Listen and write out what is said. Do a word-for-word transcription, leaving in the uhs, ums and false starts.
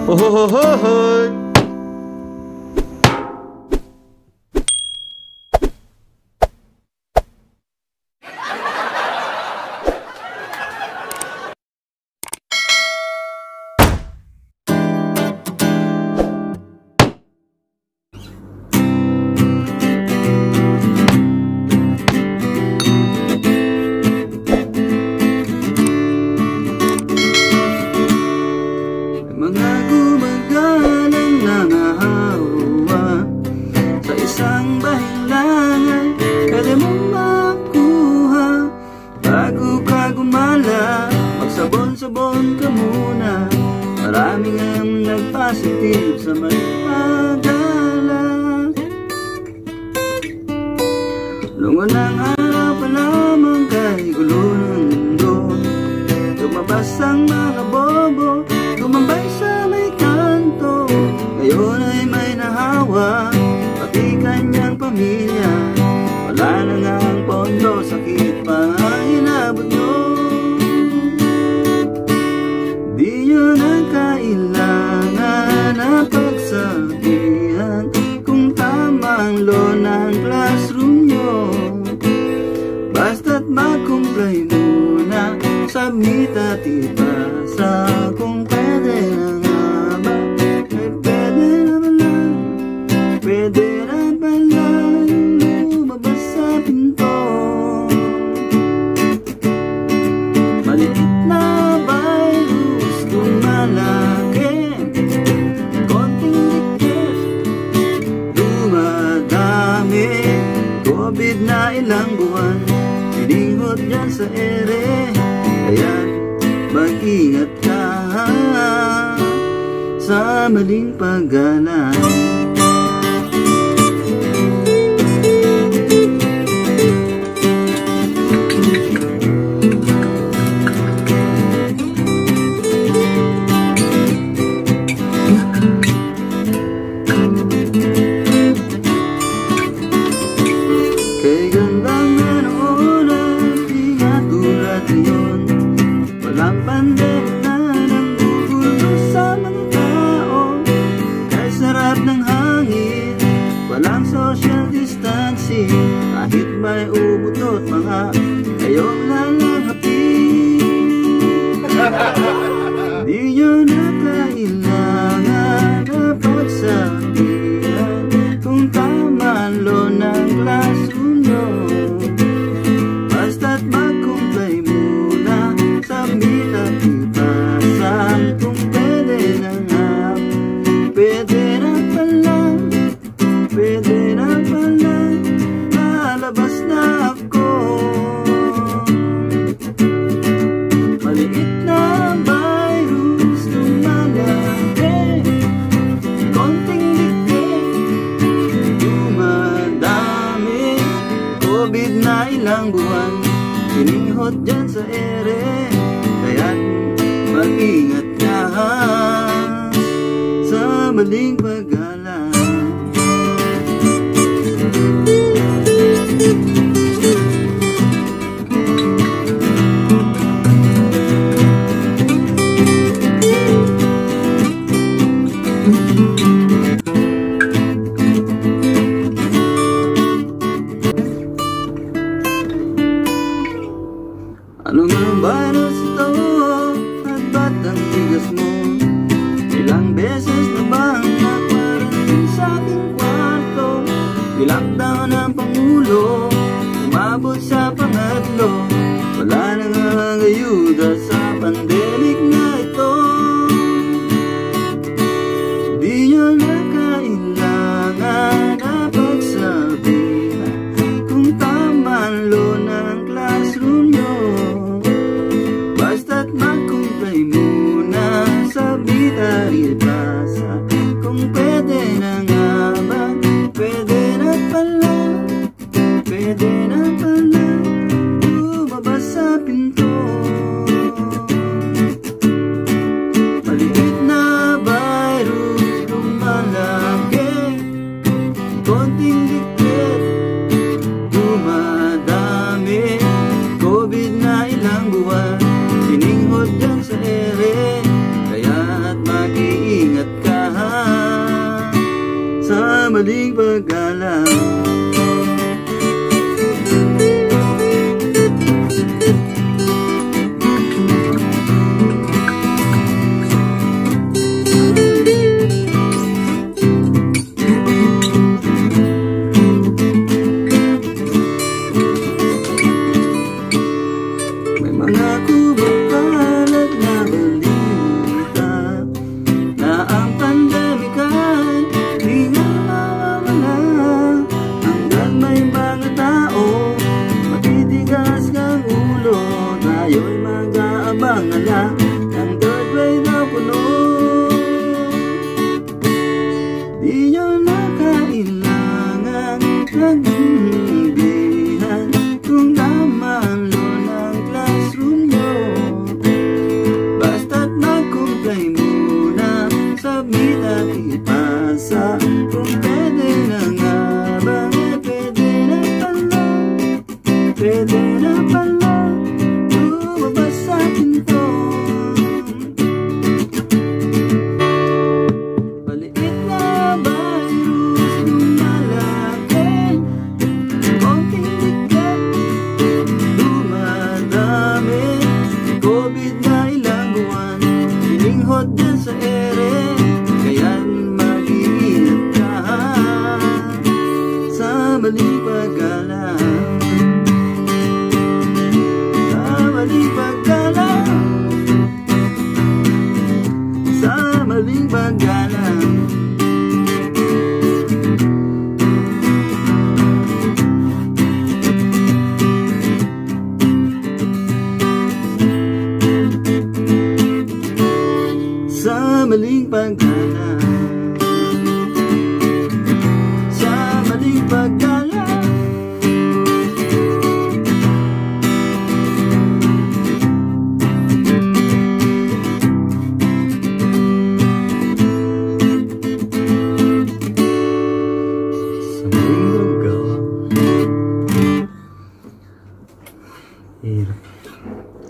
Ohohohoy! Sabon ka muna, maraming ang nagpositive sa magpagala. Lungon ng araw pa lamang kay gulo ng mundo, lumabas ang mga bobo, tumambay sa may kanto. Ngayon ay may nahawa, pati kanyang pamilya. Wala na nga ang pondo, sakit pa ang inabot nyo. Kailangan na pagsabihan kung tama ang law ng classroom nyo. Basta't mag-comply muna, submit at ipasa. Kung pwede na nga ba, ay pwede na pala, pwede na pala yung lumabas sa pinto. Maliit na virus lumalaki, COVID na ilang buwan, sininghot yan sa ere. Kaya't mag-ingat ka sa maling paggana. Kay gandang na noon at di nga tulad ngayon, walang pandemya na nanggugulo sa mga tao. Kay sarap ng hangin, walang social distancing, kahit may ubutot mga kayong lalangapin. Di nyo na kailangan na pagsabihan kung tama ang law ng classroom nyo. Basta't mag-comply muna, submit at ipasa. Kung pwede na nga, pwede na pala, pwede na pala, lalabas na ako. Maliit na virus lumalaki, konting dikit, dumadami. COVID na ilang buwan, sininghot dyan sa ere. Kaya't mag-ingat ka sa maling paggala. Ano nga ang virus ito at ba't ang tigas mo? Ilang beses na ba ang nakwarantin sa ating kwarto? Nilockdown ang Pangulo, umabot sa pangatlo. Wala na nga ang ayuda sa pandemic na ito. Di nyo na kailangan na pagsabihan kung tama ang law ng classroom nyo. Basta't mag-comply muna, submit at ipasa. Kung pwede na nga ba, pwede na pala, pwede na pala, lumabas sa pinto. Maliit na virus lumalaki, konting dikit, dumadami. COVID na ilang buwan, sininghot dyan sa ere. Kaya't mag-iingat maling paggalang. May mga kubot-balat na balita na ang pandemika'y di nga mawawala hanggang may mga tao matitigas ng ulo. Tayo'y mag-aabang na lang ng third wave na puno. Di nyo na kailangan nagbihan kung namalo ng classroom nyo. Basta't mag-comply muna, submit at ipasa. Kung pwede na nga ba, eh pwede na pala, pwede na pala lumabas sa pinto. Maliit na virus lumalaki, konting dikit dumadami. COVID na ilang buwan, hininghot dyan sa ere, kaya't mag-iingat ka sa maling paggalang. Sa maling paggalang, sa maling paggalang. Sa maling paggalang, sa maling paggalang. Sa maling paggalang. Hirap.